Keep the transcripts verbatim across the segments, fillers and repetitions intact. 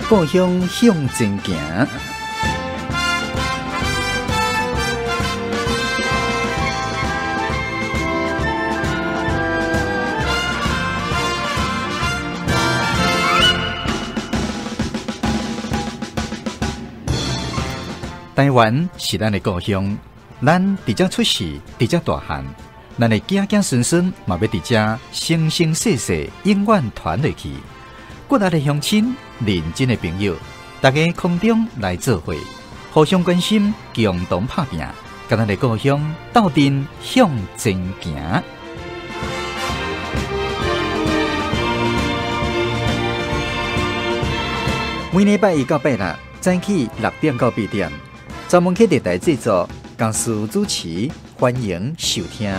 故乡向前行。台湾是咱的故乡，咱伫遮出世，伫遮大汉，咱的子子孙孙嘛要伫遮生生世世永远传落去。国内的乡亲、认真的朋友，大家空中来做伙，互相关心，共同打拼，甲咱的故乡斗阵向前行。每礼拜一到拜六，早起六点到八点。专门去电台制作，公司主持，欢迎收听。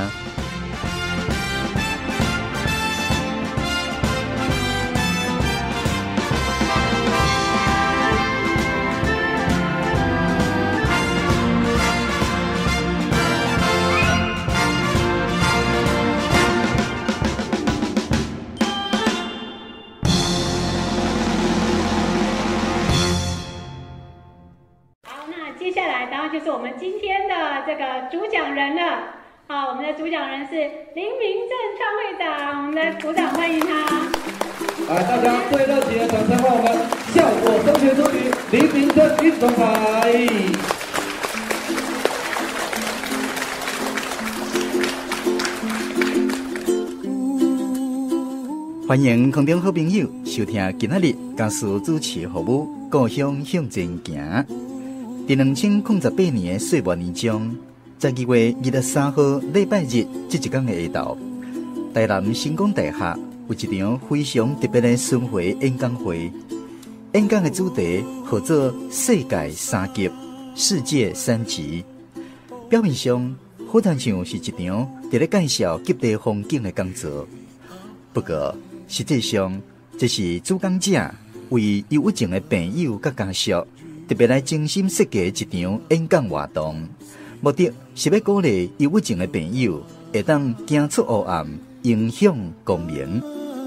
就是我们今天的这个主讲人了。好，我们的主讲人是林明正创会长，我们来鼓掌欢迎他。 来，大家最热情的掌声欢迎我们效果中学助理林明正运动牌。 欢迎空中好朋友收听今仔日公司主持服务《故乡向前行》。伫两千零十八年的岁末年中，十二月二十三号礼拜日这一天的下昼，台南成功大学有一场非常特别的巡回演讲会。演讲的主题号做“世界三级”，世界三级。表面上好像像是一场伫咧介绍极地风景的讲座，不过实际上这是主讲者为忧郁症的朋友甲家属。特别来精心设计一场演讲活动，目的是要鼓励忧郁症的朋友会当走出黑暗，迎向光明。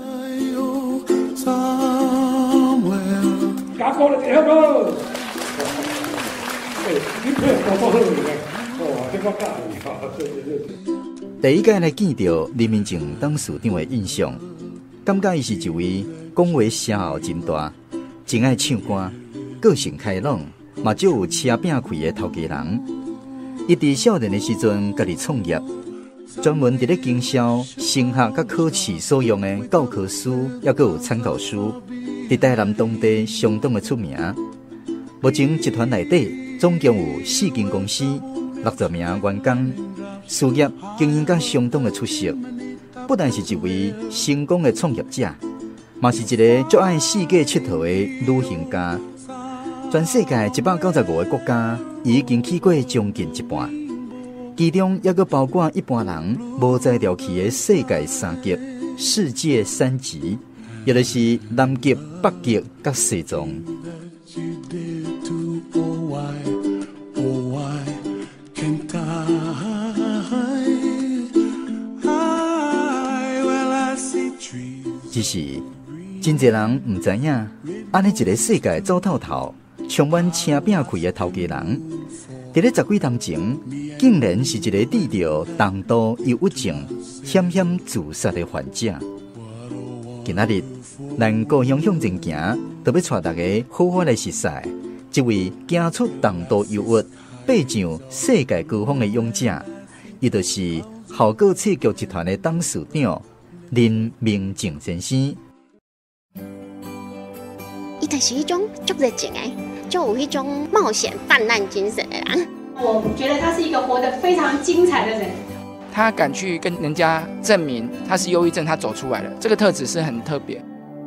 加过来一个，哎，你配合多好呢！哦，这我教你哈，对对对。 第一届来见到林明正董事长的印象，感觉伊是一位讲话声效真大，真爱唱歌。个性开朗，嘛就有车饼开的头家人。伊伫少年的时阵，家己创业，专门伫咧经销升学甲考试所用的教科书，也佮有参考书，伫台南当地相当的出名。目前集团内底总共有四间公司，六十名员工，事业经营甲相当的出色。不但是一位成功的创业者，嘛是一个最爱世界佚佗的旅行家。全世界一百九十五个国家，已经去过将近一半，其中也佮包括一般人无在了去的世界三极、世界三极，也就是南极、北极甲西藏。只是真侪人唔知影，安尼一个世界走透透。充满车饼开的头家人，伫咧十几年前，竟然是一个治疗重度忧郁症、险险自杀的患者。今仔日，咱故乡向前行，就要带大家好好来认识这位走出重度忧郁、爬上世界高峰的勇者，伊就是效果刺激集团的董事长林明正先生。 伊就是一种足热情诶。就有一种冒险泛滥精神的人， 我觉得他是一个活得非常精彩的人。 他敢去跟人家证明他是忧郁症，他走出来了，这个特质是很特别。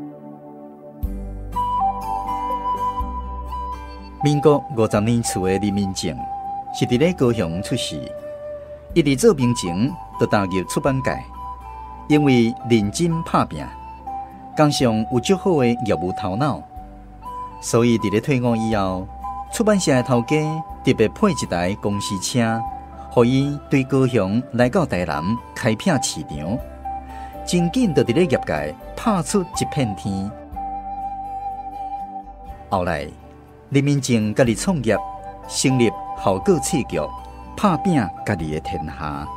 民国五十年初的林明正是伫咧高雄出世，伊伫做兵前就踏入出版界，因为认真打拼，加上有足好的业务头脑。所以，伫咧退伍以后，出版社的头家特别配一台公司车，予伊对高雄来到台南开辟市场，真紧就伫咧业界拍出一片天。 后来，林明正家己创业，成立效果刺剧，拍拼家己的天下。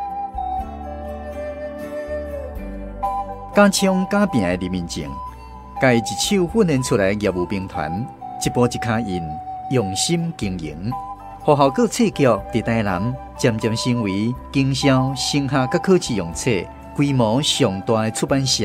敢唱敢拼的林明正，家一手训练出来业务兵团，一步一脚印，用心经营，互效果刺剧伫台南渐渐成为经销剩下甲考试用册规模上大的出版社。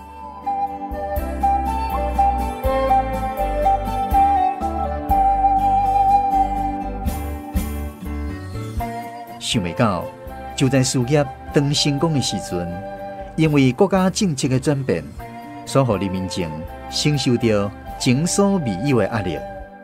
想袂到，就在事业当成功的时阵，因为国家政策的转变，所予林明正承受着前所未有的压力。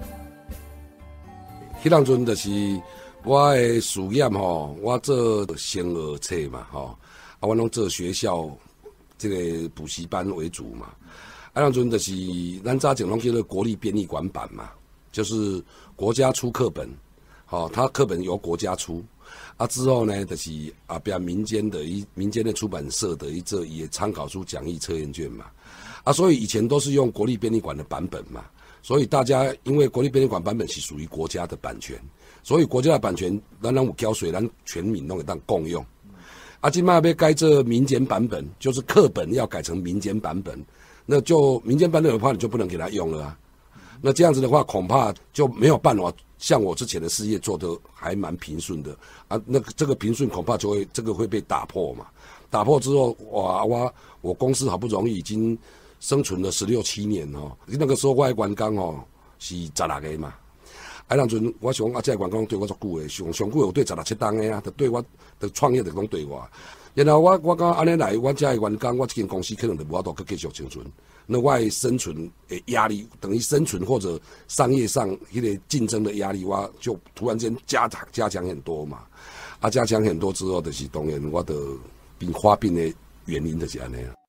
迄当阵就是我的事业吼，我做生儿册嘛吼，啊，我拢做学校这个补习班为主嘛。啊，当阵就是咱早前拢叫做国立编译馆版嘛，就是国家出课本，吼，它课本由国家出。啊，之后呢，就是啊，边民间的一民间的出版社的一这也参考书、讲义、测验卷嘛，啊，所以以前都是用国立编译馆的版本嘛，所以大家因为国立编译馆版本是属于国家的版权，所以国家的版权，咱咱有交税，咱全民拢会当共用。啊，今嘛要改这民间版本，就是课本要改成民间版本，那就民间版本的话，你就不能给他用了啊。那这样子的话，恐怕就没有办法像我之前的事业做得还蛮平顺的啊。那个这个平顺恐怕就会这个会被打破嘛。打破之后，哇，我我公司好不容易已经生存了十六七年哦。那个时候我的员工哦是十六个嘛。啊，当阵我想啊，这个员工对我足久的，上上久有对十六七档的啊，就对我，就创业就讲对我。然后我我讲安尼来，我这个员工，我这间公司可能就无法度去继续生存。那我的生存的压力，等于生存或者商业上一个竞争的压力，我就突然间加加强很多嘛。啊，加强很多之后，就是当然我的病发病的原因就是安尼啦。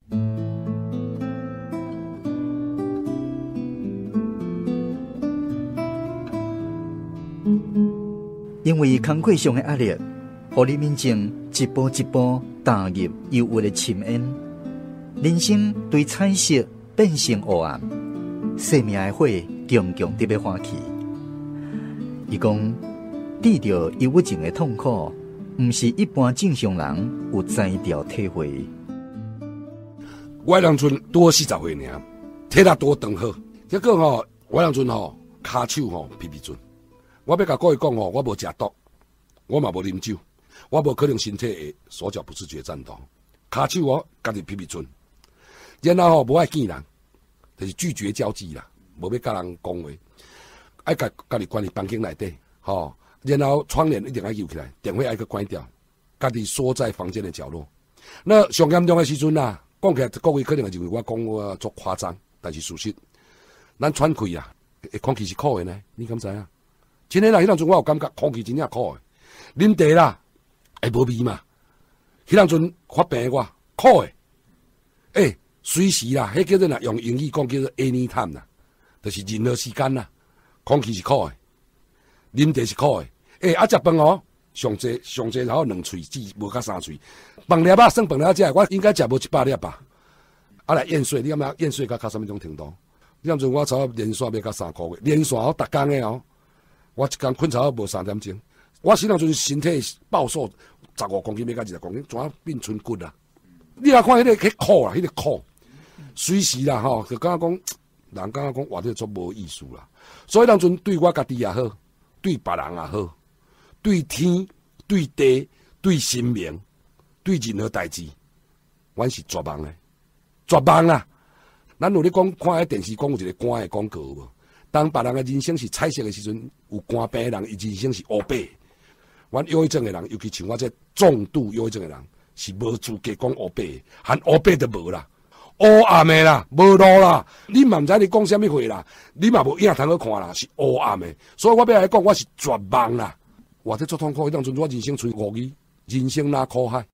因为工作上的压力，互林明正一步一步踏入忧郁的深渊。人生对彩色变成黑暗，生命的火强强地要欢起。伊讲，治疗忧郁症的痛苦，毋是一般正常人有才调体会。 我当阵多四十岁尔，体力多长好，结果吼，我当阵吼骹手吼皮皮准。我要甲各位讲吼，我无食毒，我嘛无啉酒，我无可能身体会手脚不自觉颤抖，骹手哦家己皮皮准。然后吼无爱见人，就是拒绝交际啦，无要甲人讲话，爱家家己关伫房间内底，吼，然后窗帘一定要摇起来，电话爱去关掉，家己缩在房间的角落。那上严重的时阵啊，讲起来各位可能会认为我讲我足夸张，但是事实，咱喘气啊，空气是苦的呢，你敢知影？真诶啦，迄当阵我有感觉空气真正苦的，啉茶啦，会无味嘛？迄当阵发病的我苦的，诶、欸。随时啦，迄叫做啦，用英语讲叫做 anytime 啦，就是任何时间啦。空气是苦的，啉茶是苦的。诶、欸，啊食饭哦，上济上济然后两喙只无甲三喙，饭粒啊算饭粒只，我应该食无一百粒吧。啊来验血，你感觉验血甲到什么种程度？你当阵我差不多连续要到三个月，连续我逐工的哦，我一工困差不多无三点钟。我时当阵身体暴瘦，十五公斤要到二十公斤，怎啊变春骨啦？你来看迄、那个迄苦啦，迄、那个苦。随时啦吼，就感觉讲，人感觉讲活得足无意思啦。所以当阵对我家己也好，对别人也好，对天、对地、对生命、对任何代志，阮是绝望的，绝望啦！咱有咧讲看迄电视讲有一个肝的广告无？当别人的人生是彩色的时阵，有肝病的人，伊人生是黑白。阮忧郁症的人，尤其像我这重度忧郁症的人，是无资格讲黑白的，含黑白都无啦。黑暗的啦，无路啦，你嘛毋知你讲什么话啦，你嘛无影通去看啦，是黑暗的。所以我要来讲，我是绝望啦，活得足痛苦。迄当阵我人生剩五字，人生那苦海。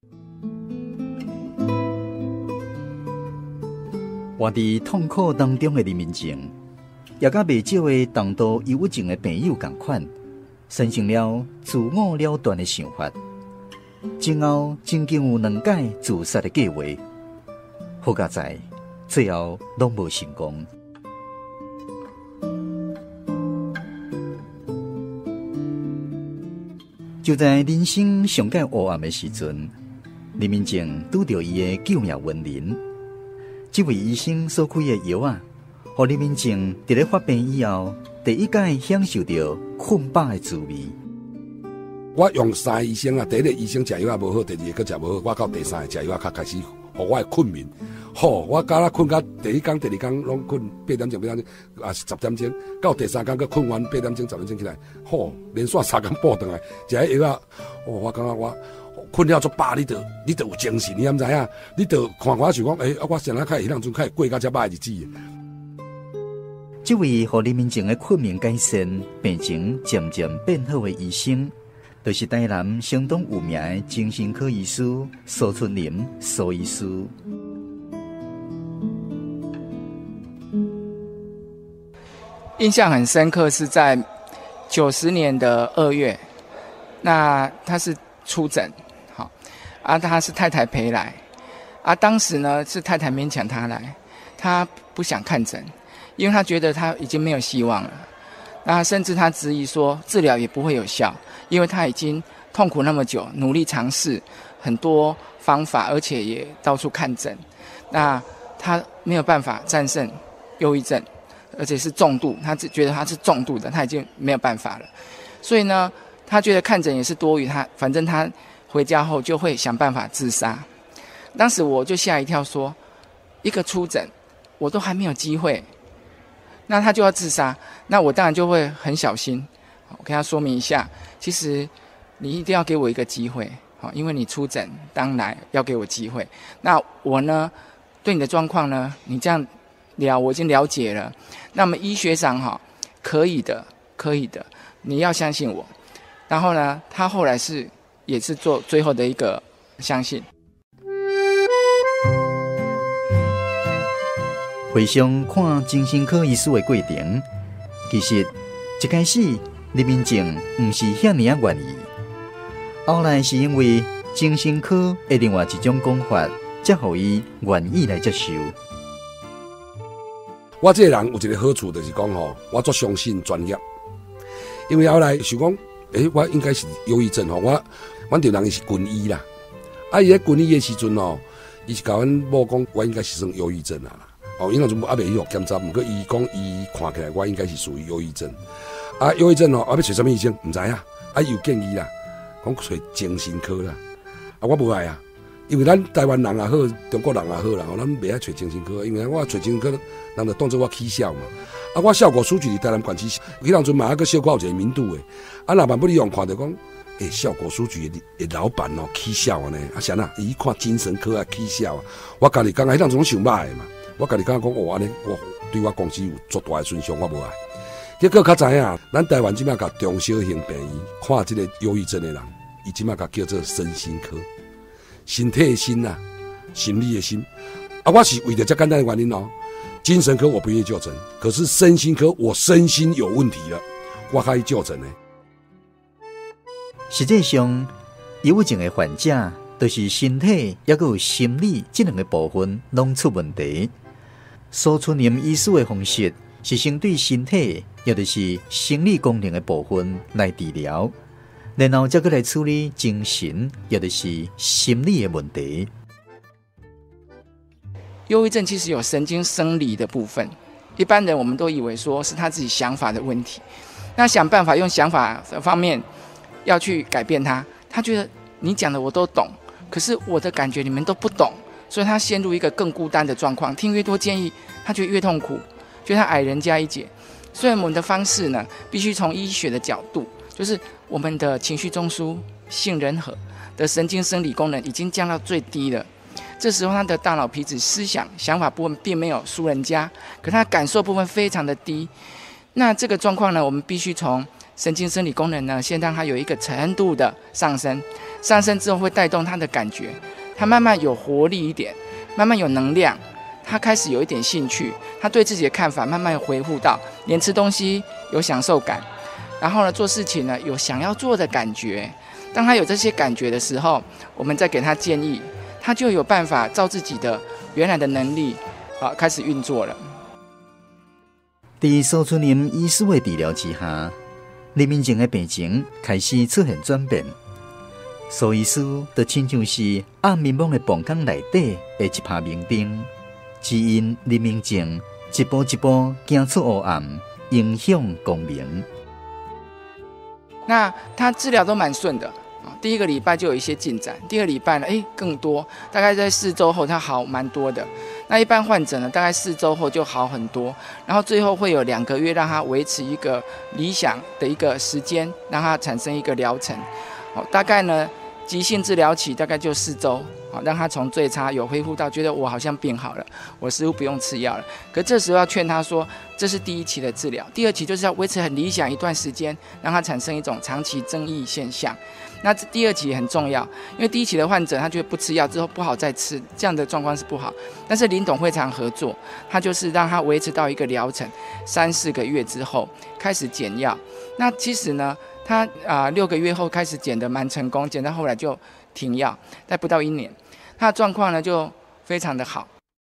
活伫痛苦当中的林明正，也甲未少的重度忧郁症的朋友共款，产生了自我了断的想法。前后曾经有两届自杀的计划。好佳在，最后拢无成功。 就在人生上界黑暗的时阵，林明正拄到伊的救命恩人。这位医生所开的药啊，让林明正伫咧发病以后，第一届享受到困饱的滋味。 我用三个医生啊，第一个医生食药啊无好，第二个佫食无好，我到第三个食药啊，较开始，互我的困眠。好，我敢若困到第一天、第二天拢困八点钟、八点钟啊十点钟，到第三天佫困完八点钟、十点钟起来，好，连续三天补回来，食迄药啊，哦，我感觉我困了足饱，你着你着有精神，你敢知影？你着看我想讲，诶、欸，啊，我先来开迄当阵开过到遮歹日子。 这位互林明正的困眠改善、病情渐渐变好的医生，就是台南相当有名的精神科医师苏春林苏医师。 印象很深刻，是在九十年的二月，那他是出诊，好，啊，他是太太陪来，啊，当时呢是太太勉强他来，他不想看诊，因为他觉得他已经没有希望了，那甚至他质疑说治疗也不会有效，因为他已经痛苦那么久，努力尝试很多方法，而且也到处看诊，那他没有办法战胜忧郁症。而且是重度，他觉得他是重度的，他已经没有办法了。所以呢，他觉得看诊也是多余，他反正他回家后就会想办法自杀。当时我就吓一跳说，一个出诊我都还没有机会，那他就要自杀，那我当然就会很小心。我跟他说明一下，其实你一定要给我一个机会，因为你出诊当然要给我机会。那我呢，对你的状况呢，你这样了我已经了解了，那么医学上哈可以的，可以的，你要相信我。然后呢，他后来是也是做最后的一个相信。 回想看精神科医师的过程，其实一开始林明正不是遐尼啊愿意，后来是因为精神科的另外一种讲法，才让伊愿意来接受。 我这个人有一个好处，就是讲吼，我足相信专业。因为后来想讲，诶、欸，我应该是忧郁症吼，我阮着人是军医啦。啊，伊咧军医的时阵吼，伊是甲阮某讲，我应该是算忧郁症啦。哦，因为阵还袂去互检查，毋过伊讲伊看起来我应该是属于忧郁症。啊，忧郁症吼，啊要找什么医生？毋知影。啊，伊有建议啦，讲找精神科啦。啊，我无爱啊。因为咱台湾人也好，中国人也好啦，咱袂爱找精神科，因为我找精神科，人就当作我起笑嘛。啊，我效果数据伫台南县市，迄当阵嘛还佫小可有一个名度诶。啊，若万不利用看到讲，诶、欸，效果数据诶老板哦起笑呢，啊啥呐？伊看精神科啊起笑啊，我家己刚迄当阵想歹诶嘛，我家己刚讲哦安尼，我对我公司有足大诶损伤，我无爱。结果较知影，咱台湾即摆甲中小型病院看即个忧郁症诶人，伊即摆甲叫做身心科。身体的心啊，心理的心啊，我是为了这简单的原因哦。精神科我不愿意就诊，可是身心科我身心有问题了，我可以就诊呢。 实际上，忧郁症的患者都是身体也有心理这两个部分拢出问题。苏春林医师的方式是先对身体，也就是生理功能的部分来治疗。然后再过来处理精神，也就是心理的问题。 忧郁症其实有神经生理的部分，一般人我们都以为说是他自己想法的问题，那想办法用想法方面要去改变他。他觉得你讲的我都懂，可是我的感觉你们都不懂，所以他陷入一个更孤单的状况。听越多建议，他觉得越痛苦，觉得他矮人家一截。所以我们的方式呢，必须从医学的角度。就是我们的情绪中枢、杏仁核的神经生理功能已经降到最低了，这时候他的大脑皮质思想、想法部分并没有输人家，可他感受部分非常的低。那这个状况呢，我们必须从神经生理功能呢，先让它有一个程度的上升，上升之后会带动他的感觉，他慢慢有活力一点，慢慢有能量，他开始有一点兴趣，他对自己的看法慢慢回复到，连吃东西有享受感。然后呢，做事情呢有想要做的感觉。当他有这些感觉的时候，我们再给他建议，他就有办法照自己的原来的能力啊开始运作了。 在苏春林医师的治疗之下， 林明静的病情开始出现转变，苏医师就亲像是暗迷蒙的房间内底的一帕明灯，指引林明静一步一步行出黑暗，迎向光明。 那他治疗都蛮顺的。第一个礼拜就有一些进展，第二礼拜呢，哎，更多，大概在四周后，它好蛮多的。那一般患者呢，大概四周后就好很多，然后最后会有两个月让它维持一个理想的一个时间，让它产生一个疗程。好，大概呢，急性治疗期大概就四周，好，让他从最差有恢复到觉得我好像病好了，我似乎不用吃药了。可这时候要劝他说，这是第一期的治疗，第二期就是要维持很理想一段时间，让它产生一种长期增益现象。那第二期很重要，因为第一期的患者他觉得不吃药之后不好再吃，这样的状况是不好。但是林董会常合作，他就是让他维持到一个疗程三四个月之后开始减药。那其实呢，他啊、呃、六个月后开始减得蛮成功，减到后来就停药，但不到一年，他的状况呢就非常的好。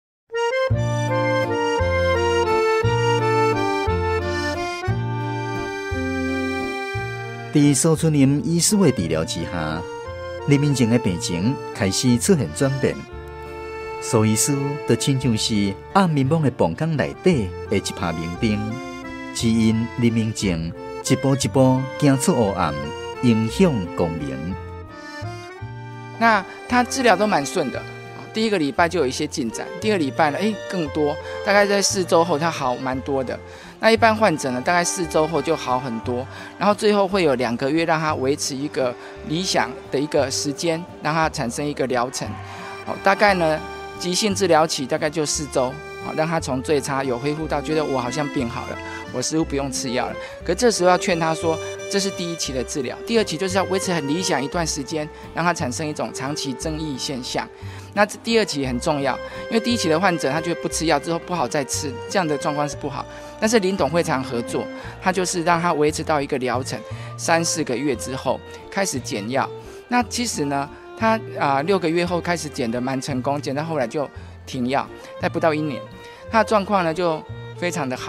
在苏春林医师的治疗之下，林明静的病情开始出现转变。苏医师就亲像是暗迷蒙的房间内底的一帕明灯，指引林明静一步一步行出黑暗，迎向光明。 那他治疗都蛮顺的。第一个礼拜就有一些进展，第二礼拜呢，哎，更多，大概在四周后，它好蛮多的。那一般患者呢，大概四周后就好很多，然后最后会有两个月让它维持一个理想的一个时间，让它产生一个疗程。好，大概呢，急性治疗期大概就四周，好，让他从最差有恢复到觉得我好像病好了，我似乎不用吃药了。可这时候要劝他说，这是第一期的治疗，第二期就是要维持很理想一段时间，让它产生一种长期增益现象。那第二期很重要，因为第一期的患者他觉得不吃药之后不好再吃，这样的状况是不好。但是林董会常合作，他就是让他维持到一个疗程三四个月之后开始减药。那其实呢，他啊、呃、六个月后开始减得蛮成功，减到后来就停药，但不到一年，他的状况呢就非常的好。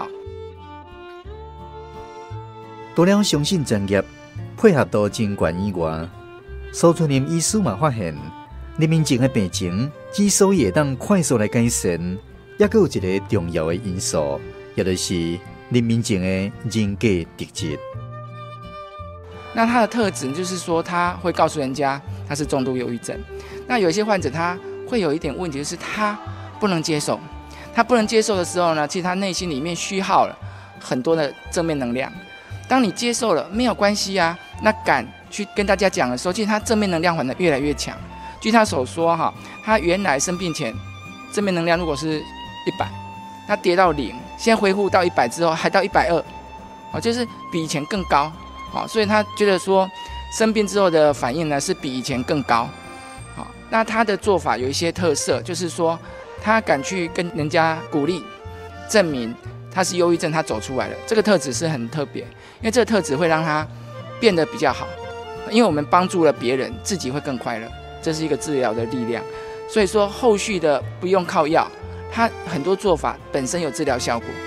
除了相信专业，配合度真悬以外，苏春林医师嘛发现，林明静的病情之所以会当快速来改善，也还有一个重要的因素，也就是林明静的人格特质。 那他的特质就是说，他会告诉人家他是重度忧郁症。那有一些患者他会有一点问题，就是他不能接受，他不能接受的时候呢，其实他内心里面虚耗了很多的正面能量。当你接受了，没有关系啊，那敢去跟大家讲的时候，其实他正面能量反而越来越强。据他所说哈，他原来生病前正面能量如果是一百，他跌到零，现在恢复到一百之后还到一百二，哦，就是比以前更高，好，所以他觉得说生病之后的反应呢是比以前更高，好，那他的做法有一些特色，就是说他敢去跟人家鼓励，证明他是忧郁症，他走出来了，这个特质是很特别，因为这个特质会让他变得比较好，因为我们帮助了别人，自己会更快乐。这是一个治疗的力量，所以说后续的不用靠药，它很多做法本身有治疗效果。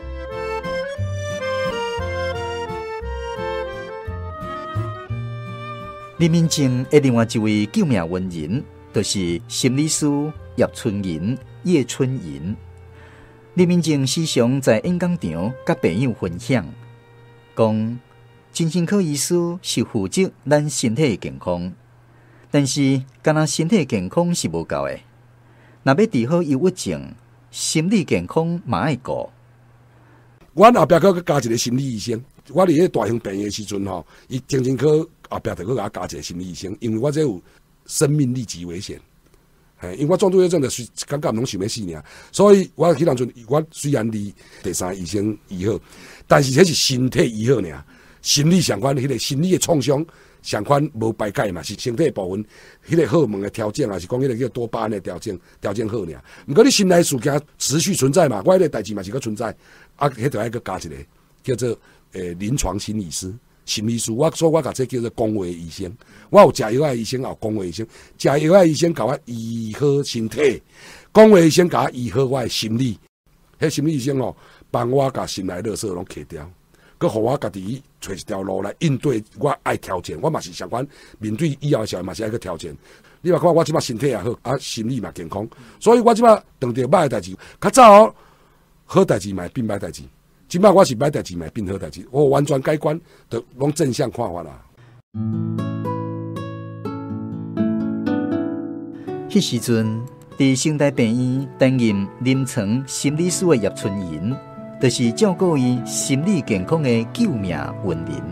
林明静的另外一位救命恩人，就是心理师叶春银、叶春银。林明静时常在演讲场甲朋友分享，讲精神科医师是负责咱身体的健康。但是，干那身体健康是无够的，若要治好忧郁症，心理健康嘛爱顾。 阮后壁佫加一个心理医生，我伫迄大型病院的时阵吼，伊精神科后壁就佫甲我加一个心理医生，因为我这有生命立即危险。嘿，因为我重度忧郁症就是感觉拢想要死尔，所以我迄当阵我虽然离第三医生医好，但是迄是身体医好尔，心理相关迄个心理的创伤。相关无排解嘛，是身体部分迄、那个荷尔蒙的调整，还是讲迄个叫多巴胺的调整，调整好尔。毋过你心内事件持续存在嘛，我迄个代志嘛是佫存在，啊，迄就爱佫加一个叫做诶、呃、临床心理师、心理师。我所以我甲这叫做讲话医生。我有食药的医生，也有讲话医生。食药的医生甲我医好身体，讲话医生甲我医好我的心理。迄心理医生哦，帮我甲心内垃圾拢揢掉。 佮互我家己找一条路来应对我爱挑战，我嘛是相关面对以后的社会嘛是爱去挑战。你嘛看我即摆身体也好，啊心理嘛健康，所以我即摆碰到歹代志，较早好代志嘛变歹代志，即摆我是歹代志嘛变好代志，我完全改观，就拢正向看法啦。 迄时阵，伫省大病院担任临床心理师的叶春莹，就是照顾伊心理健康的救命恩人。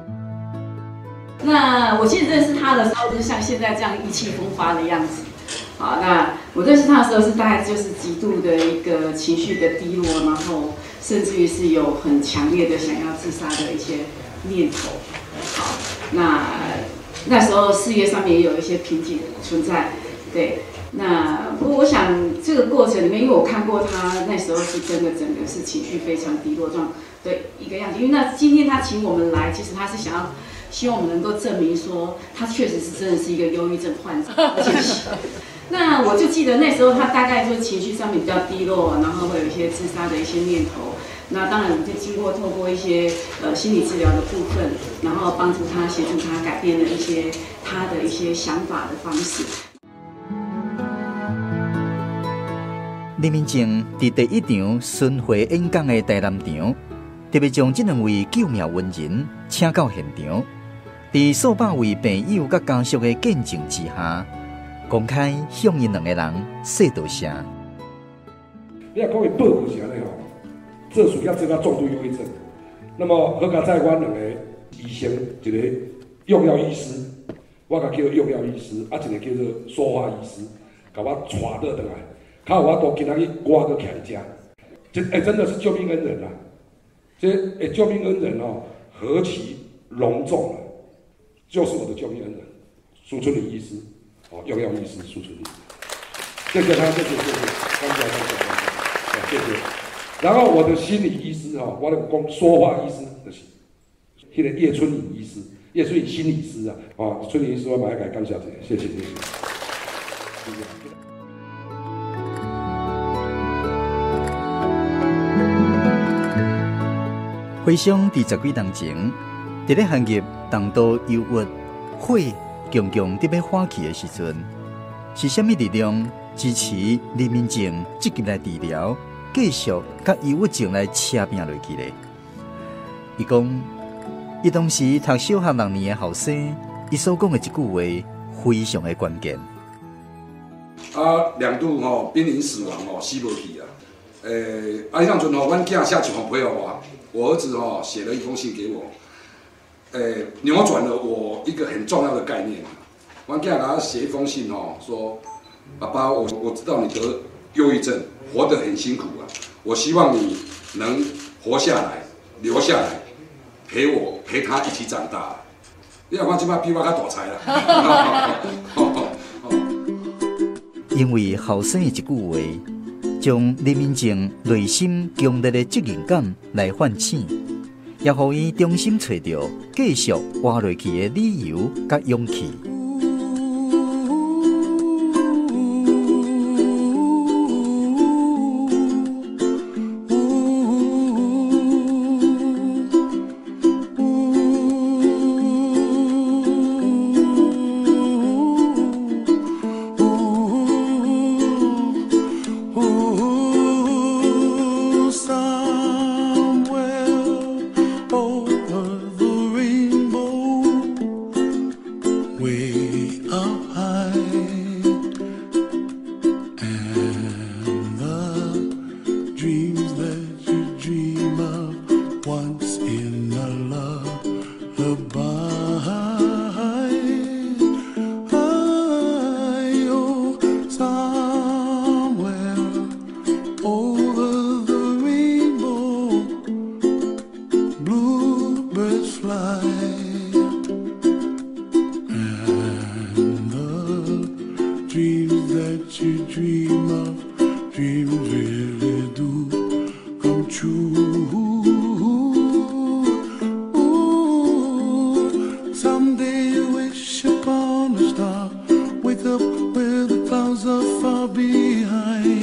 那我其实认识他的时候，就是像现在这样意气风发的样子。好，那我认识他的时候是大概就是极度的一个情绪的低落，然后甚至于是有很强烈的想要自杀的一些念头。好，那那时候事业上面也有一些瓶颈存在。对，那不过我想这个过程里面，因为我看过他那时候是真的整个是情绪非常低落状的一个样子。因为那今天他请我们来，其实他是想要希望我们能够证明说他确实是真的是一个忧郁症患者，而且是。那我就记得那时候他大概就是情绪上面比较低落，然后会有一些自杀的一些念头。那当然我们就经过透过一些呃心理治疗的部分，然后帮助他协助他改变了一些他的一些想法的方式。 林明正伫第一场巡回演讲的台南场，特别将这两位救命恩人请到现场，伫数百位朋友甲家属的见证之下，公开向因两个人说道谢。 你若讲伊报复是安尼吼，这属于这个重度忧郁症。那么何解在阮两个医生，一个用药医师，我甲叫用药医师，啊一个叫做说话医师，甲我带倒转来。靠我都今仔日我搁徛伫遮，这哎、欸、真的是救命恩人啊！这哎、欸、救命恩人哦，何其隆重啊！就是我的救命恩人，苏春林医师，哦，用药医师苏春林，谢谢他，谢谢谢谢，感谢感谢感谢，谢谢。然后我的心理医师哈，我的讲说话医师就是，迄个叶春林医师，叶春林心理师啊，啊，春林医师我马上感谢谢谢谢谢。谢谢回想伫十几年前，伫咧行业动盪忧郁、火强强伫要火起的时阵，是虾米力量支持林明正积极来治疗，继续甲忧郁症来车拼落去咧？伊讲，伊当时读小学六年的后生，伊所讲的一句话非常的关键。 啊，两度吼、哦、濒临死亡哦，死无去啊！诶、欸，啊，迄当阵吼，阮囝写一封批互我。我儿子哈、哦、写了一封信给我，呃，扭转了我一个很重要的概念。我给他写一封信哦，说，爸爸，我我知道你得忧郁症，活得很辛苦啊，我希望你能活下来，留下来，陪我陪他一起长大。你看我即摆比我较大才啦。 因为后生的一句话。将林明正内心强烈的责任感来唤醒，也予伊重新找到继续活下去的理由甲勇气。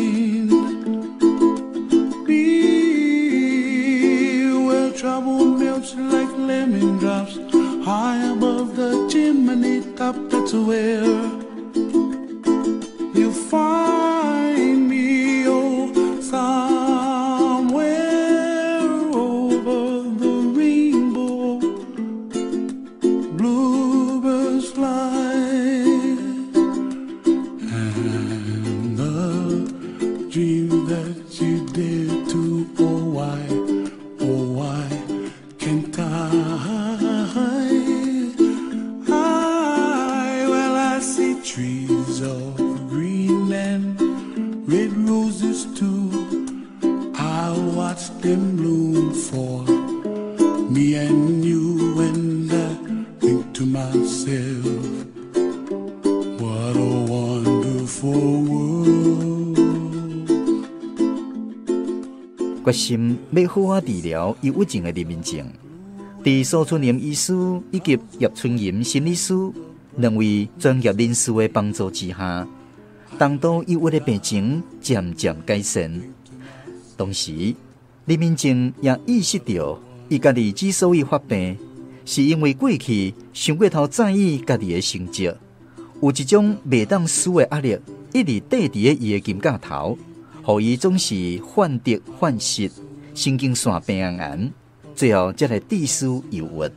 Trouble top, that's where you find me. Oh, somewhere over the rainbow, bluebirds fly, and the dream that you dare to, oh why, oh why can't I? I, well I see trees of green and red roses too. I watch them bloom for me and you, and I think to myself, what a wonderful world. 决心要好好治疗抑郁症的林明正，伫苏春玲医师以及叶春莹心理师两位专业人士的帮助之下，重度抑郁的病情渐渐改善。同时，林明正也意识到，伊家己之所以发病，是因为过去想过头在意家己的成绩，有一种袂当输的压力，一直缀伫咧伊的金架头，互伊总是患得患失，神经线病癌，最后才来致使忧郁。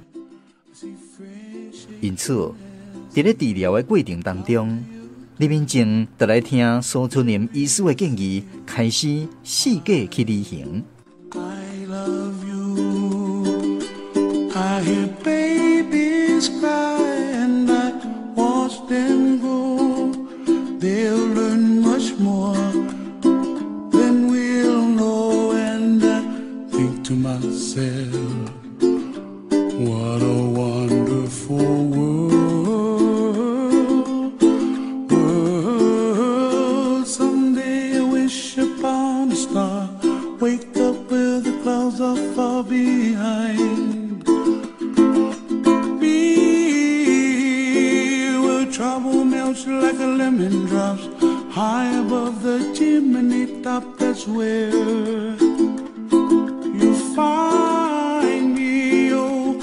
因此，伫咧治疗的过程当中，林明正就来听苏春玲医师的建议，开始四界去旅行。 I love you. I hear babies cry and I watch them grow. They'll learn much more than we'll know, and I think to myself, what a wonderful world. World. Someday I wish upon a star, wake up where the clouds are far behind me, where trouble melts like a lemon drops high above the chimney top. That's where you find me, oh,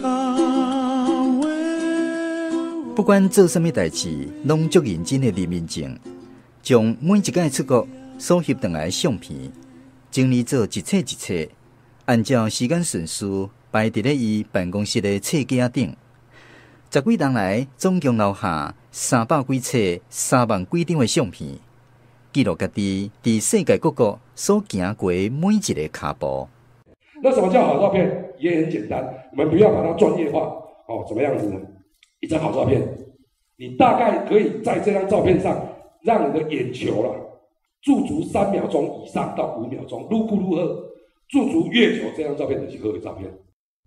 somewhere. 不管做什么代志，拢足认真的林明正，将每一届出国所翕回来的相片整理做一册一册，按照时间顺序摆伫咧伊办公室的册架顶。十几年来，总共留下三百几册、三万几张的相片，记录家己伫世界各国所行过每一个脚步。 那什么叫好照片？也很简单，我们不要把它专业化哦。怎么样子呢？一张好照片，你大概可以在这张照片上让你的眼球啦驻足三秒钟以上到五秒钟，愈久愈好。驻足越久，这张照片就是好的照片。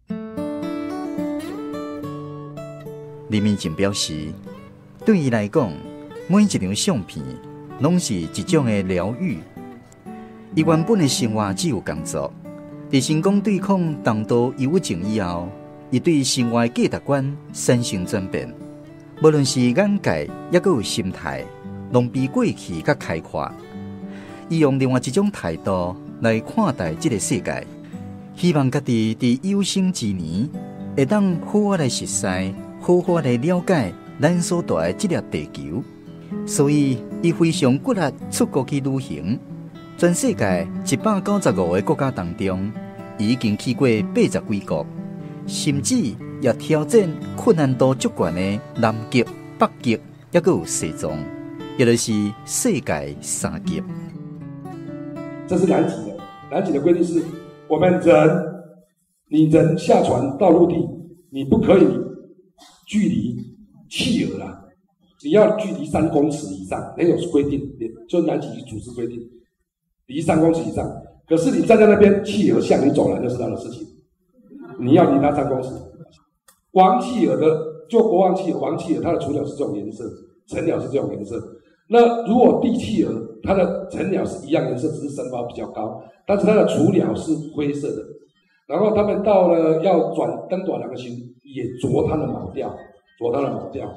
林明正表示，对伊来讲，每一张相片拢是一种的疗愈。伊原本的生活只有工作，在成功对抗重度忧郁症以后，伊对生活的价值观产生转变，无论是眼界抑阁有心态，拢比过去较开阔。伊用另外一种态度来看待这个世界，希望家己伫有生之年会当好好来熟悉，好好来了解咱所住的这粒地球。所以，伊非常骨力出国去旅行，全世界一百九十五个国家当中，伊已经去过八十几国，甚至也挑战困难度足悬的南极、北极，还有西藏，也就是世界三极。 这是南极的，南极的规定是，我们人，你人下船到陆地，你不可以距离企鹅啦，你要距离三公尺以上，那种是规定，就南极组织规定，离三公尺以上。可是你站在那边，企鹅向你走来，那是他的事情，你要离它三公尺。王企鹅的，就国王企鹅，王企鹅它的雏鸟是这种颜色，成鸟是这种颜色。那如果帝企鹅，它的成鸟是一样颜色，只是身高比较高，但是它的雏鸟是灰色的。然后他们到了要转登短廊的时，也啄它的毛调，啄它的毛调。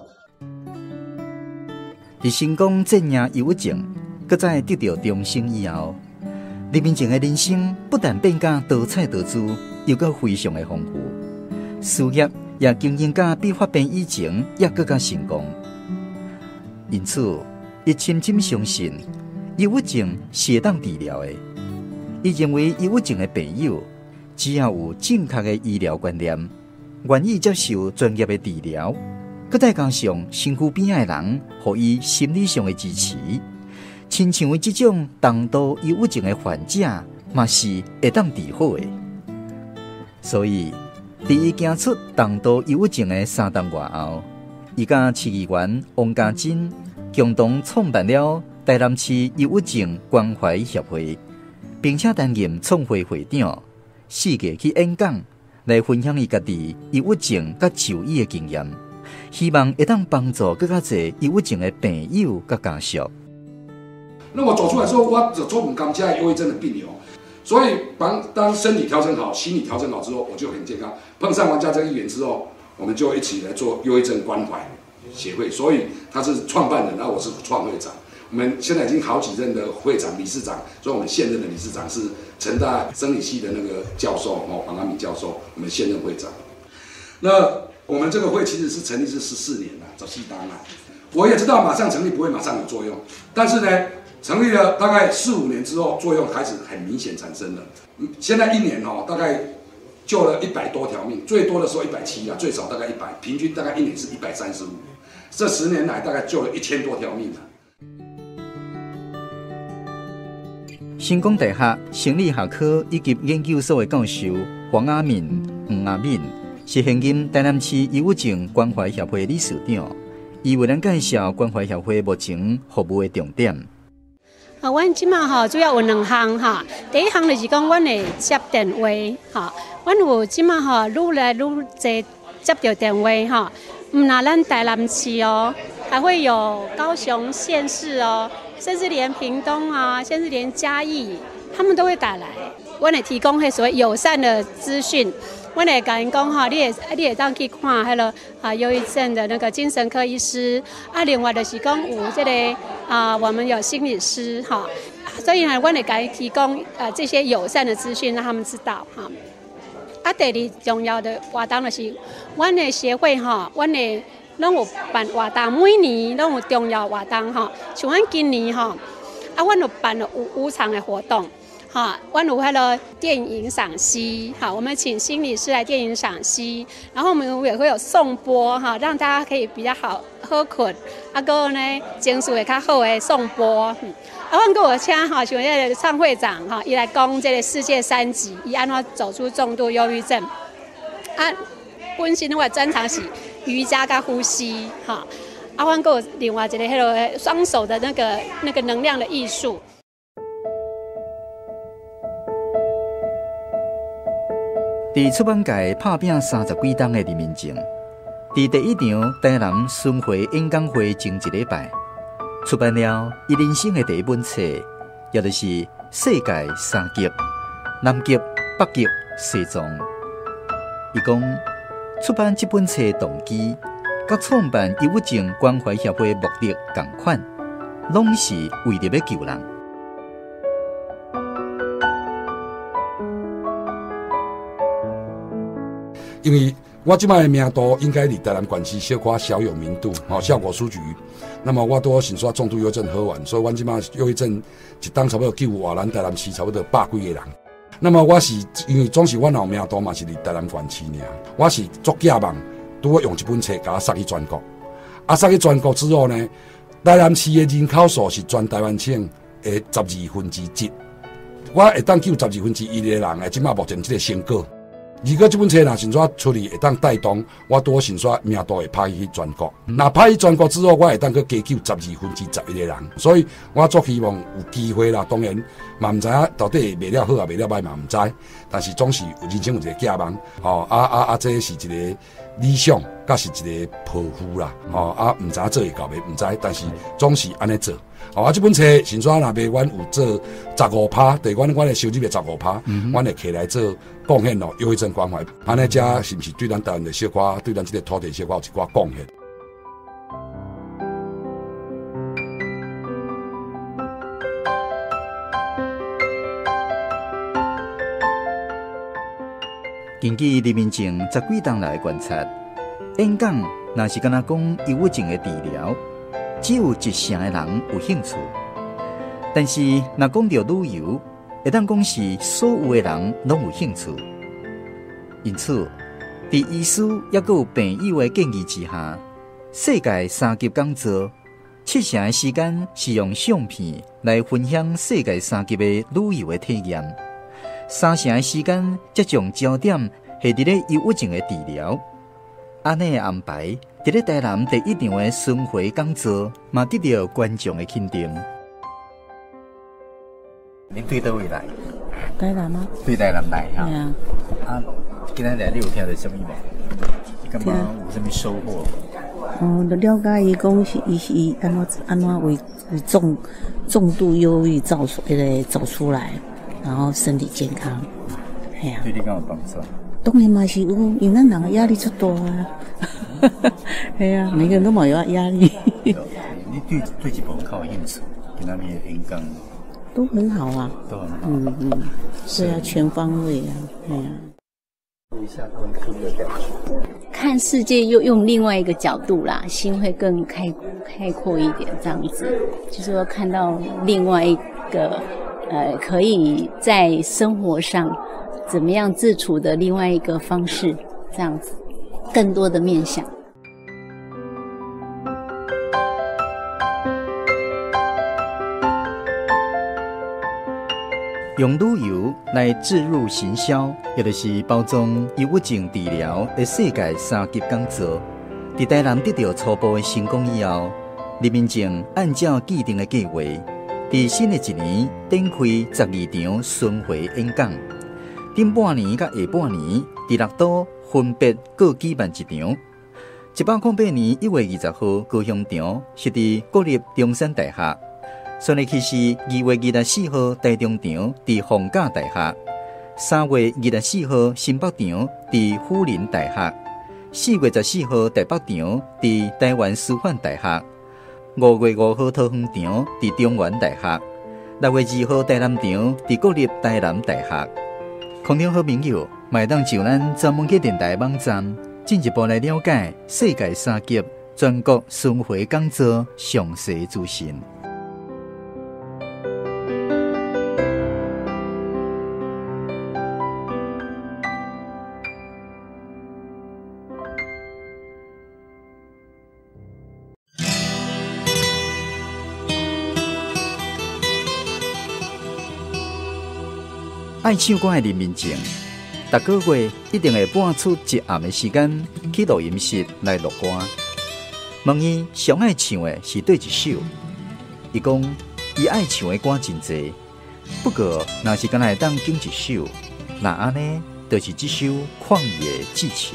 在成功战胜忧郁症，搁再得到重生以后，林明正的人生不但变甲多彩多姿，又搁非常的丰富。事业也经营甲比发病以前也更加成功。因此，伊深深相信抑郁症是会当治疗的。伊认为抑郁症的朋友只要有正确的医疗观念，愿意接受专业的治疗，佮再加上身躯边的人，予伊心理上的支持，亲像为这种重度抑郁症的患者，嘛是会当治好的。所以，伫伊行出重度抑郁症的三档外后，伊甲市议员王家珍共同创办了台南市抑郁症关怀协会，并且担任创会会长，四月去演讲，来分享伊家己抑郁症甲就医的经验，希望会当帮助更加侪抑郁症的朋友甲家属。 那我走出来之后，我就做唔甘家忧郁症的病友，所以当当身体调整好，心理调整好之后，我就很健康。碰上王家珍议员之后，我们就一起来做忧郁症关怀协会，所以他是创办人，然后我是创会长。我们现在已经好几任的会长、理事长，所以我们现任的理事长是成大生理系的那个教授哦，王阿敏教授，我们现任会长。那我们这个会其实是成立是十四年了，早期当了。我也知道马上成立不会马上有作用，但是呢，成立了大概四五年之后，作用开始很明显产生了。现在一年哦，大概救了一百多条命，最多的时候一百七啊，最少大概一百，平均大概一年是一百三十五。这十年来大概救了一千多条命了。 成功大学心理学科以及研究所的教授黄阿敏、黄阿敏是现任台南市抑郁症关怀协会理事长，伊为咱介绍关怀协会目前服务的重点。 啊，阮即马吼主要有两项哈，第一项就是讲，阮会接电话哈，阮有即马吼愈来愈多接到电话哈，唔那咱台南市哦，还会有高雄县市哦。甚至连屏东啊，甚至连嘉义，他们都会打来。我会提供迄所谓友善的资讯，我会甲因讲哈，你也你也当去看迄个啊忧郁症的那个精神科医师啊，另外就是讲有这个啊，我们有心理师哈，所以呢，我会甲伊提供呃这些友善的资讯，让他们知道哈。啊，第二重要的活动就是，阮的协会哈，阮的。拢有办活动，每年拢有重要活动哈。像阮今年哈，啊，阮有办了五五场的活动，哈，阮有迄个电影赏析，哈，我们请心理师来电影赏析，然后我们也会有颂钵哈，让大家可以比较好好困，啊，个呢情绪会较好的颂钵。嗯啊，阮个有请哈，像迄个唱会长哈，伊来讲这个世界三级，伊安怎走出重度忧郁症，啊。本身我的专长是瑜伽跟呼吸，哈，啊，阮还有另外一个迄个双手的那个那个能量的艺术。 伫出版界拍拼三十几档的林明正，伫第一场台南巡回演讲会前一礼拜，出版了伊人生的第一本册，也就是《世界三极：南极、北极、西藏》。伊讲。出版这本册的动机，甲创办抑郁症关怀协会目的同款，拢是为了要救人。 因为我即摆的名度应该离台南县市小可小有名度，吼效果书局。那么我都想说重度忧郁症好玩，所以我即摆忧郁症一当差不多救活咱台南市差不多百几个人。那么我是因为总是我有名度嘛是伫台南县市尔，我是作假梦，拄好用一本册甲我送去全国，啊送去全国之后呢，台南市的人口数是全台湾省的十二分之一，我会当救十二分之一的人的，即马目前这个成果。如果这本册若想说出去会当带动，我拄想说名度会派去全国。那派去全国之后，我会当去加救十二分之十一的人，所以我足希望有机会啦。当然嘛，唔知影到底卖了好啊，卖了歹嘛唔知，但是总是有人生有一个寄望，哦啊啊啊，这是一个理想，甲是一个抱负啦，哦啊，唔知影做会到未唔知，但是总是安尼做。哦，啊，这本册先说若卖，阮有做十五趴，对阮阮的收入的十五趴，阮会起来做贡献咯，忧郁症关怀。安尼遮是毋是对咱台湾的小可，对咱这个土地小可有一寡贡献？ 根据林明正十几档来的观察， 演讲若是敢若讲忧郁症的治疗，只有一成的人有兴趣。但是若讲到旅游，会当讲是所有的人拢有兴趣。因此，伫医师也佮有朋友的建议之下，世界三级讲座七成的时间是用相片来分享世界三级的旅游的体验，三成的时间则将焦点下伫咧忧郁症的治疗。安尼的安排，伫咧台南第一场的巡回讲座，嘛得到观众的肯定。你对倒位来？ 台南吗？ 对台南来哈。 对啊。 啊，今日来你有听到什么无？感觉有什么收获？ 哦，就了解伊讲是伊是伊安怎安怎为为重重度忧郁造出迄个走出来，然后身体健康，系啊。 对你敢有帮助？ 当然嘛是有，因为咱人的压力足大啊。系啊，每个人都冇有压力。 你对对这部较有兴趣，跟他们演讲都很好啊， 都很好。 嗯嗯，对啊，全方位啊，对啊。 一下更新的感觉。 看世界又用另外一个角度啦，心会更开开阔一点，这样子，就是说看到另外一个呃，可以在生活上怎么样自处的另外一个方式，这样子，更多的面向。 用旅游来置入行销，也就是包装忧郁症治疗的世界三级讲座，伫台南得到初步的成功以后，李明正按照既定的计划，伫新的一年展开十二场巡回演讲。顶半年甲下半年，伫六都分别各举办一场。一百零八年一月二十号高雄场是伫国立中山大学。顺利去是二月二十四号台中场伫逢甲大学，三月二十四号新北场伫辅仁大学，四月十四号台北场伫台湾师范大学，五月五号桃园场伫中原大学，六月二号台南场伫国立台南大学。空中好朋友，卖当上咱专门去电台网站，进一步来了解世界三级全国巡回讲座详细资讯。爱唱歌的林明正，逐个月一定会搬出一暗的时间去录音室来录歌。问伊上爱唱的是对一首？伊讲伊爱唱的歌真多，不过若是敢若会当拣一首，那安尼就是这首《旷野寄情》。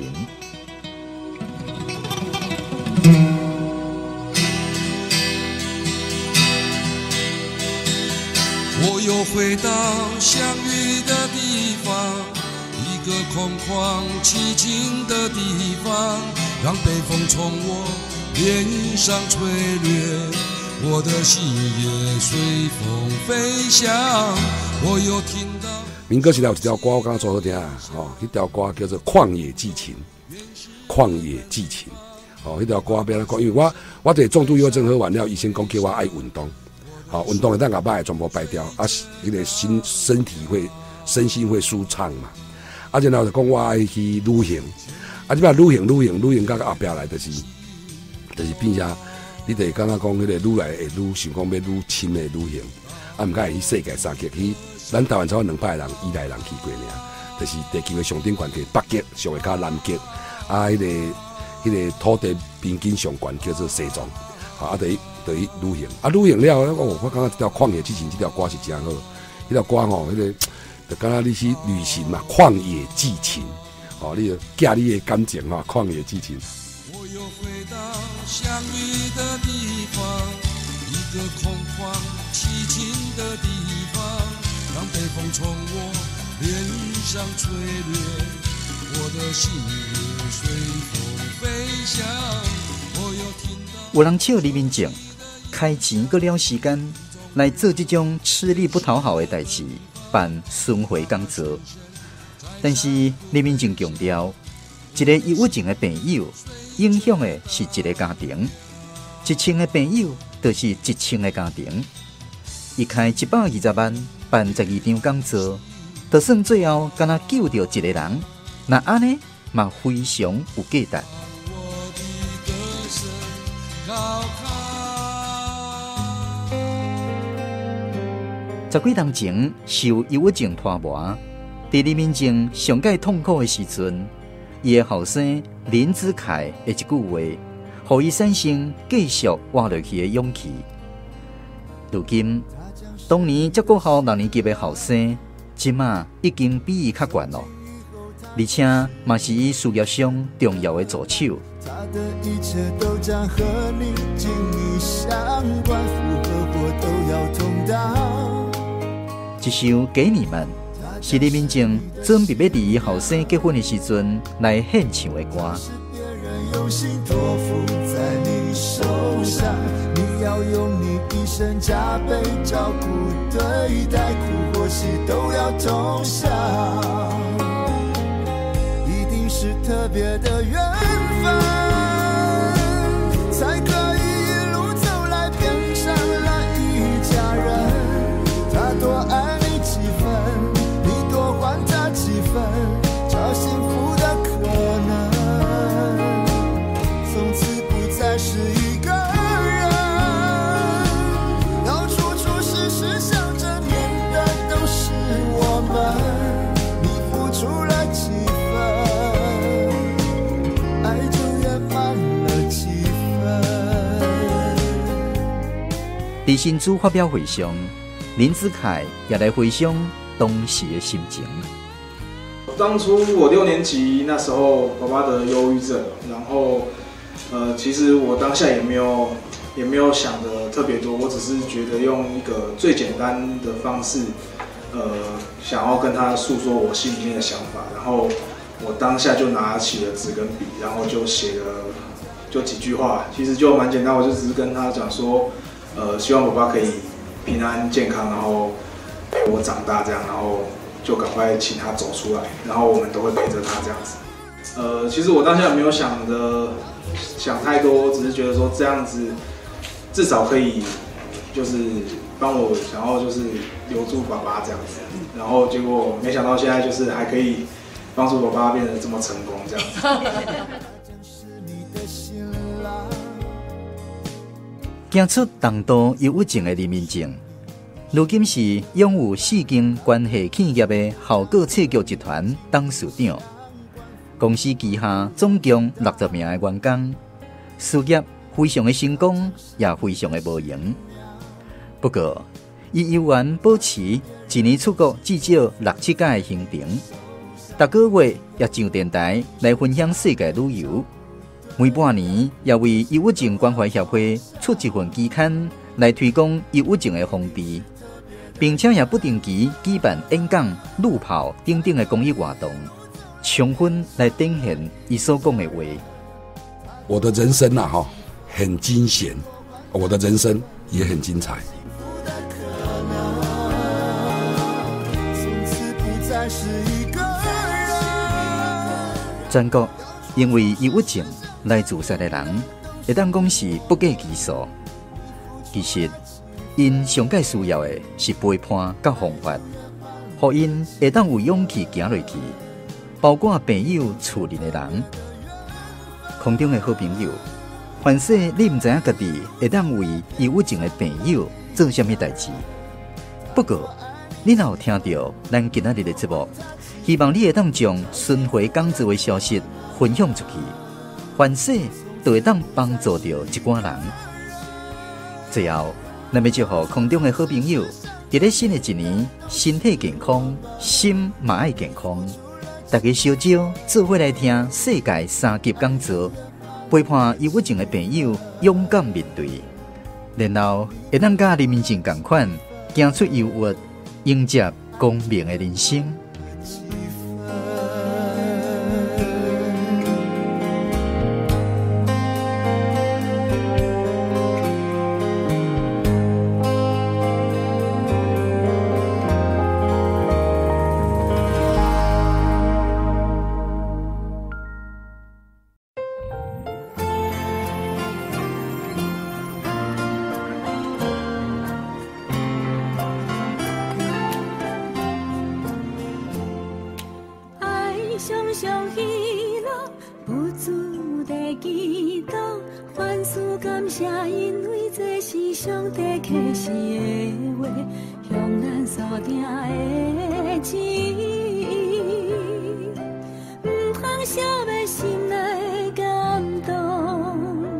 我又回到相遇的地方，一个空旷寂静的地方，让北风从我脸上吹掠，我的心也随风飞翔。我又听到民歌时代有一条歌我感觉最好听啊，哦，迄条歌叫做《旷野寄情》，旷野寄情，哦，迄条歌要安怎讲？因为我我对重度忧郁症好完了，医生讲叫我爱运动。好、哦，运动会让把歹全部排掉，啊，迄个身身体会身心会舒畅嘛。啊，然后就讲我爱去旅行，啊，即摆旅行旅行旅行到后壁来，就是就是变成你得刚刚讲迄个愈来会愈想讲要愈深的旅行，啊，毋敢会去世界三极去，咱台湾才有两百人、以内人去过尔，就是地球的上顶悬叫北极，上个较南极，啊，迄、那个迄、那个土地边境上悬叫做西藏，啊，等于。就去旅行，啊，旅行了，哦，我感觉这条《旷野寄情》这条歌是真好，这条歌吼，迄、那个就敢若你去旅行嘛，旷野寄情，哦，你就寄你的感情嘛，旷野寄情。 我又回到相遇的地方，一个空旷寂静的地方，让北风从我脸上吹掠，我的心也随风飞翔。我又听到有人笑李明正。开钱搁了时间来做这种吃力不讨好的代志，办巡回讲座。但是李明正强调，一个忧郁症的朋友影响的是一个家庭，一千个朋友就是一千个家庭。伊开一百二十万办十二场讲座，就算最後敢若救到一個人，那安尼嘛非常有價值。十幾年前受憂鬱症拖磨，在黎明前上界痛苦的時陣，伊的後生林子凱的一句話，讓伊產生繼續活下去的勇氣。如今，當年照顧好六年級的後生，今仔已經比伊較懸了，而且嘛是伊事業上重要的助手。他的一切都將和你緊密相關，復合或都要同當。一首給你們，是黎明前準備要佇後生結婚的時陣來獻唱的歌。用心托付在你手上，你要用你一生加倍照顧對待，苦或喜都要同享，一定是特別的緣分，才可以一路走來變成了一家人。他多愛你幾分，你多還他幾分，找幸福的可能，從此不再是一個人，到處處事事想着念的都是我們，你付出了幾分，愛就圓滿了幾分。在新竹發表會上，林子凱也來回想當時的心情。 當初我六年級那時候，爸爸得憂鬱症，然後，呃，其實我當下也沒有也沒有想得特別多，我只是覺得用一個最簡單的方式，呃，想要跟他訴說我心裡面的想法。然後我當下就拿起了紙跟筆，然後就寫了就幾句話，其實就蠻簡單，我就只是跟他講說，呃，希望爸爸可以平安健康，然後陪我長大這樣，然後就趕快請他走出來，然後我們都會陪着他這樣子。呃，其實我當下沒有想的想太多，只是覺得說這樣子至少可以就是幫我想要就是留住爸爸這樣子，然後結果沒想到現在就是還可以幫助爸爸變得這麼成功這樣子。 走出重度憂鬱症的黎明前，如今是擁有四間關係企業的效果設計集團董事長，公司旗下總共六十名的員工，事業非常的成功，也非常的無閒。不過，伊依然保持一年出國至少六七架的行程，逐個月也上電台來分享世界旅遊。每半年也為憂鬱症關懷協會出一份期刊來推廣憂鬱症的防治，並且也不定期舉辦演講、路跑等等的公益活動，充分來展現伊所講的話。 我的人生啊，哈，很驚險，我的人生也很精彩。 全國因為憂鬱症來自殺的人，會當講是不計其數。其實，因上界需要的是陪伴甲方法，互因會當有勇氣行落去。包括朋友、厝裡的人，空中的好朋友，凡說你唔知影家己會當為憂鬱症的朋友做啥物代志。不過，你若有聽到咱今仔日的節目，希望你會當將巡迴講座的消息分享出去。凡事都會當幫助到一寡人。最後，咱要祝福空中的好朋友，在咧新的一年，身體健康，心嘛愛健康。大家小招做伙來聽世界三級講座，陪伴憂鬱症的朋友勇敢面對，然後會當甲黎明前同款，行出憂鬱，迎接光明的人生。 常喜乐，不住地祈祷，凡事感谢，因为这是上帝启示的话，向咱所定的旨意，唔通消灭心内感动。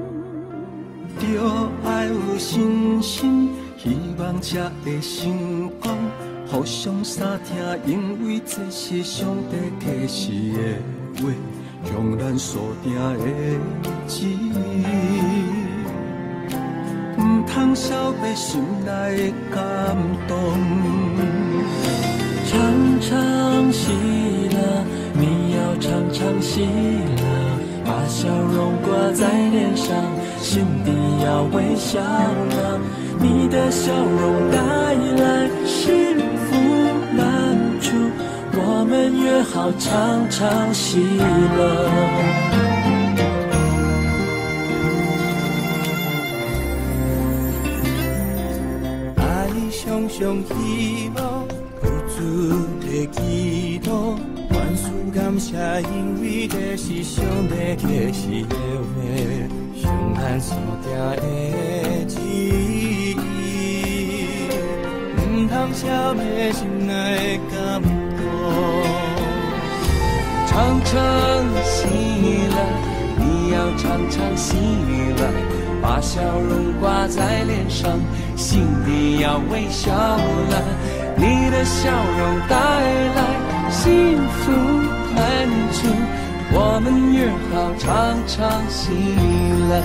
着爱有信心，希望才会成功。互相相听，因为这是上帝启示的话，向咱所定的旨意，唔通消灭心内的感动。常常喜乐，你要常常喜乐，把笑容挂在脸上，心底要微笑了。你的笑容带来幸福满足，我们约好常常喜乐。爱常常希望，不住的祈祷，万事感谢，因为这是上帝启示的话，向咱所定的旨意，唔通消灭心内的感动。 常常喜乐，你要常常喜乐，把笑容挂在脸上，心底要微笑了。你的笑容带来幸福满足，我们约好常常喜乐，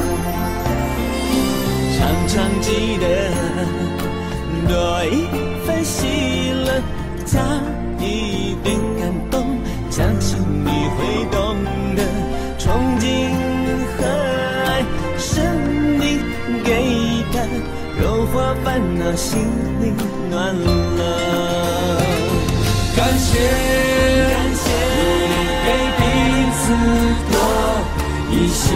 常常记得多一份喜乐，加一点感动，相信你会懂得。憧憬和爱，生命给的，柔化烦恼，心里暖了。感谢，感谢你给彼此多一些，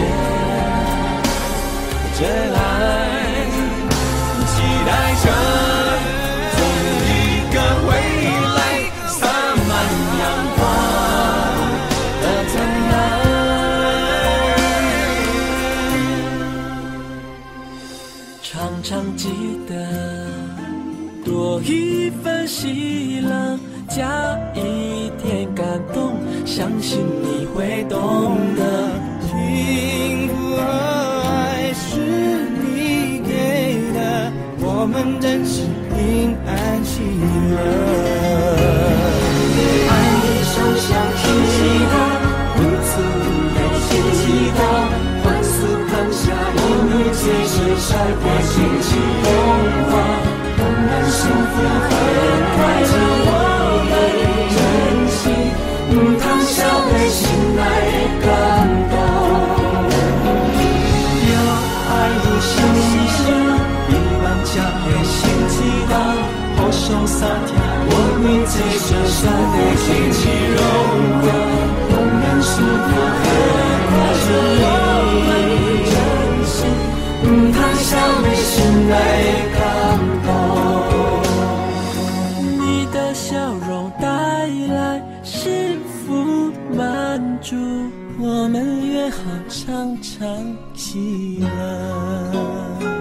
这爱期待着总有一个未来，洒满阳光的灿烂。常常记得多一份喜乐，加一点感动，相信你会懂得。幸福和爱是你给的，我们真是平安喜乐。爱你手相祈祷，不住的祈祷，欢速放下，因为这是上帝兴起的话，让人幸福很快乐。我们珍惜，唔通消灭心内的感动。爱有信心，希望才会成祈祷，互相相听，我们这是上帝兴起荣耀，让人幸福很快乐。我们珍惜，唔通消灭心内感动。你的笑容带来幸福满足，我们约好常常喜乐。